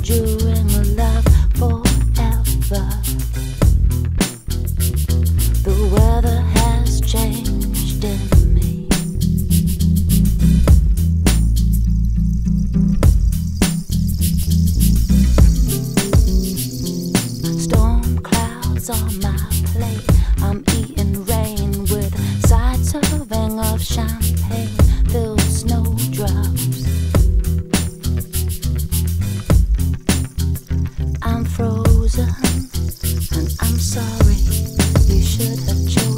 enduring a love forever. The weather has changed in me. Storm clouds on my plate. I'm eating rain with side serving of champagne filled snowdrops. I'm frozen and I'm sorry. You should have chosen